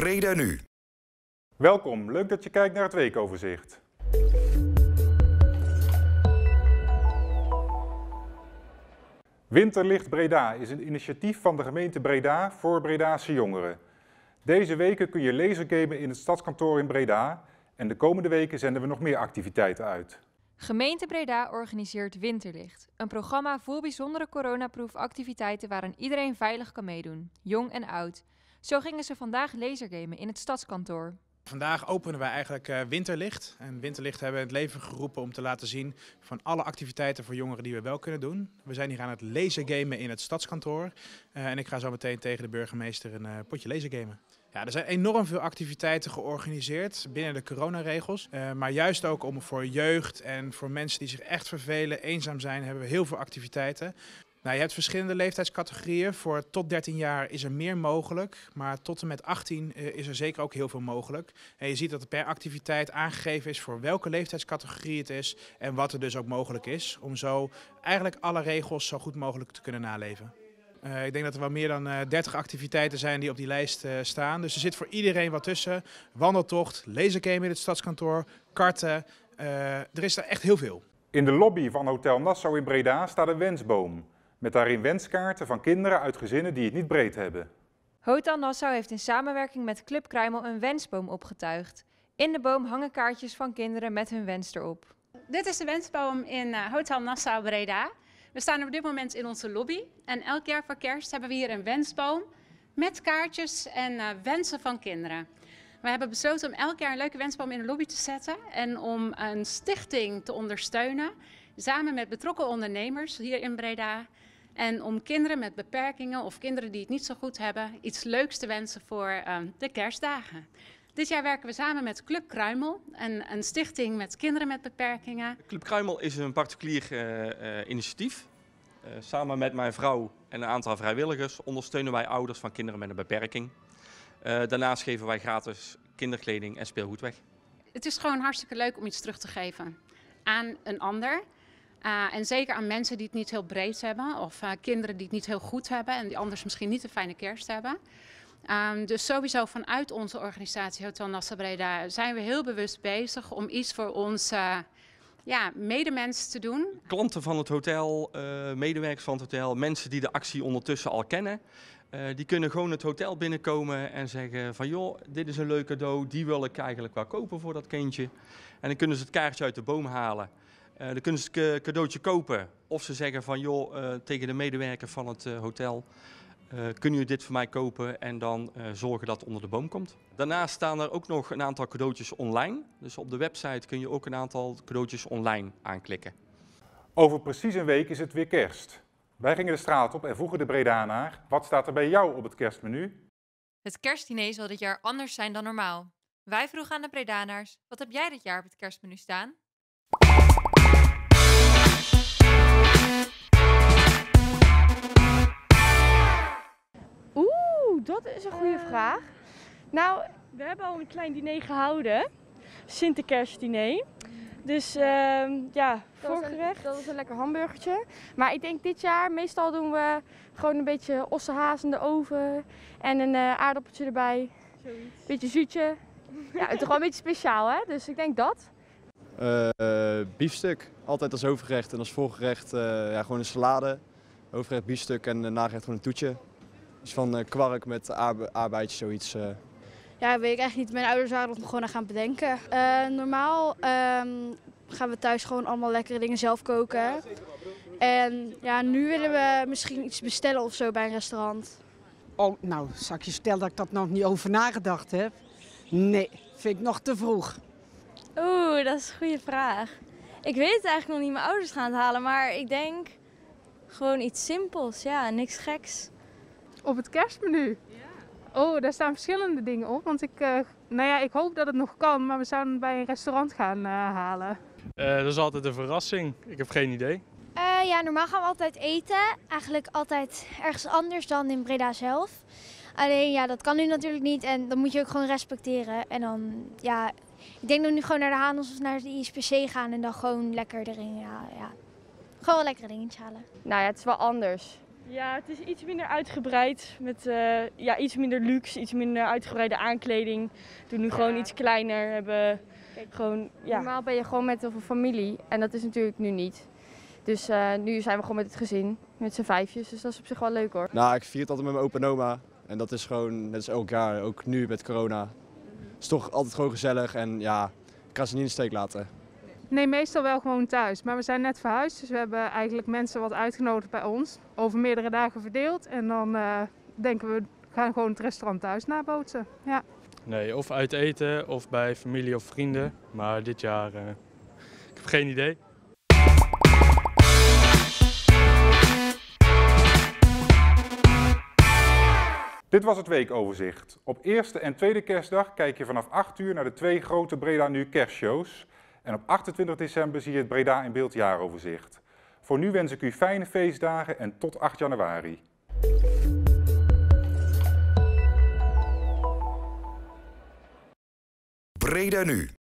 Breda Nu. Welkom, leuk dat je kijkt naar het weekoverzicht. Winterlicht Breda is een initiatief van de gemeente Breda voor Bredaanse jongeren. Deze weken kun je lasergamen in het stadskantoor in Breda en de komende weken zenden we nog meer activiteiten uit. Gemeente Breda organiseert Winterlicht, een programma vol bijzondere coronaproof activiteiten waaraan iedereen veilig kan meedoen, jong en oud. Zo gingen ze vandaag lasergamen in het stadskantoor. Vandaag openen wij eigenlijk Winterlicht. En Winterlicht hebben we in het leven geroepen om te laten zien van alle activiteiten voor jongeren die we wel kunnen doen. We zijn hier aan het lasergamen in het stadskantoor. En ik ga zo meteen tegen de burgemeester een potje lasergamen. Ja, er zijn enorm veel activiteiten georganiseerd binnen de coronaregels. Maar juist ook voor jeugd en voor mensen die zich echt vervelen, eenzaam zijn, hebben we heel veel activiteiten. Nou, je hebt verschillende leeftijdscategorieën. Voor tot 13 jaar is er meer mogelijk, maar tot en met 18 is er zeker ook heel veel mogelijk. En je ziet dat er per activiteit aangegeven is voor welke leeftijdscategorie het is en wat er dus ook mogelijk is. Om zo eigenlijk alle regels zo goed mogelijk te kunnen naleven. Ik denk dat er wel meer dan 30 activiteiten zijn die op die lijst staan. Dus er zit voor iedereen wat tussen. Wandeltocht, lasergame in het stadskantoor, karten. Er is er echt heel veel. In de lobby van Hotel Nassau in Breda staat een wensboom. Met daarin wenskaarten van kinderen uit gezinnen die het niet breed hebben. Hotel Nassau heeft in samenwerking met Club Kruimel een wensboom opgetuigd. In de boom hangen kaartjes van kinderen met hun wens erop. Dit is de wensboom in Hotel Nassau Breda. We staan op dit moment in onze lobby en elk jaar voor kerst hebben we hier een wensboom met kaartjes en wensen van kinderen. We hebben besloten om elk jaar een leuke wensboom in de lobby te zetten en om een stichting te ondersteunen, samen met betrokken ondernemers hier in Breda. En om kinderen met beperkingen of kinderen die het niet zo goed hebben, iets leuks te wensen voor de kerstdagen. Dit jaar werken we samen met Club Kruimel, een stichting met kinderen met beperkingen. Club Kruimel is een particulier initiatief. Samen met mijn vrouw en een aantal vrijwilligers ondersteunen wij ouders van kinderen met een beperking. Daarnaast geven wij gratis kinderkleding en speelgoed weg. Het is gewoon hartstikke leuk om iets terug te geven aan een ander. En zeker aan mensen die het niet heel breed hebben of kinderen die het niet heel goed hebben en die anders misschien niet een fijne kerst hebben. Dus sowieso vanuit onze organisatie Hotel Nassau Breda zijn we heel bewust bezig om iets voor onze medemensen te doen. Klanten van het hotel, medewerkers van het hotel, mensen die de actie ondertussen al kennen, die kunnen gewoon het hotel binnenkomen en zeggen van joh, dit is een leuk cadeau, die wil ik eigenlijk wel kopen voor dat kindje. En dan kunnen ze het kaartje uit de boom halen. Dan kunnen ze het cadeautje kopen of ze zeggen van joh, tegen de medewerker van het hotel, kunnen jullie dit voor mij kopen en dan zorgen dat het onder de boom komt. Daarnaast staan er ook nog een aantal cadeautjes online. Dus op de website kun je ook een aantal cadeautjes online aanklikken. Over precies een week is het weer kerst. Wij gingen de straat op en vroegen de Bredanaar, wat staat er bij jou op het kerstmenu? Het kerstdiner zal dit jaar anders zijn dan normaal. Wij vroegen aan de Bredanaars, wat heb jij dit jaar op het kerstmenu staan? Dat is een goede vraag. Nou, we hebben al een klein diner gehouden. Sinterkerstdiner. Dus voorgerecht. Dat was een lekker hamburgertje. Maar ik denk dit jaar, meestal doen we gewoon een beetje ossehaas in de oven. En een aardappeltje erbij. Zoiets. Beetje zuutje. Ja, het is toch wel een beetje speciaal, hè? Dus ik denk dat. Biefstuk. Altijd als hoofdgerecht en als voorgerecht gewoon een salade. Hoofdgerecht biefstuk en nagerecht gewoon een toetje. Dus van kwark met aardbeidjes, zoiets. Ja, weet ik eigenlijk niet. Mijn ouders waren er nog gewoon aan gaan bedenken. Normaal gaan we thuis gewoon allemaal lekkere dingen zelf koken. En ja, nu willen we misschien iets bestellen of zo bij een restaurant. Oh, nou, zal ik je vertellen dat ik dat nog niet over nagedacht heb? Nee, vind ik nog te vroeg. Oeh, dat is een goede vraag. Ik weet het eigenlijk nog niet. Mijn ouders gaan het halen, maar ik denk gewoon iets simpels. Ja, niks geks. Op het kerstmenu? Ja. Oh, daar staan verschillende dingen op. Want ik hoop dat het nog kan, maar we zouden bij een restaurant gaan halen. Dat is altijd een verrassing. Ik heb geen idee. Normaal gaan we altijd eten. Eigenlijk altijd ergens anders dan in Breda zelf. Alleen ja, dat kan nu natuurlijk niet en dat moet je ook gewoon respecteren. En dan, ja, ik denk dat we nu gewoon naar de Hanos of naar de ISPC gaan en dan gewoon lekker erin halen. Ja. Gewoon wel lekkere dingetjes halen. Nou ja, het is wel anders. Ja, het is iets minder uitgebreid, met iets minder luxe, iets minder uitgebreide aankleding. We doen nu gewoon iets kleiner, hebben gewoon, ja. Normaal ben je gewoon met heel veel familie en dat is natuurlijk nu niet. Dus nu zijn we gewoon met het gezin, met z'n 5'jes, dus dat is op zich wel leuk hoor. Nou, ik vier het altijd met mijn opa en oma en dat is gewoon, net als elk jaar, ook nu met corona. Het is toch altijd gewoon gezellig en ja, ik ga ze niet in de steek laten. Nee, meestal wel gewoon thuis. Maar we zijn net verhuisd, dus we hebben eigenlijk mensen wat uitgenodigd bij ons. Over meerdere dagen verdeeld. En dan denken we, gaan gewoon het restaurant thuis nabootsen. Ja. Nee, of uit eten of bij familie of vrienden. Maar dit jaar, ik heb geen idee. Dit was het weekoverzicht. Op eerste en tweede kerstdag kijk je vanaf 8 uur naar de 2 grote Breda Nu kerstshows. En op 28 december zie je het Breda in Beeld jaaroverzicht. Voor nu wens ik u fijne feestdagen en tot 8 januari. Breda Nu.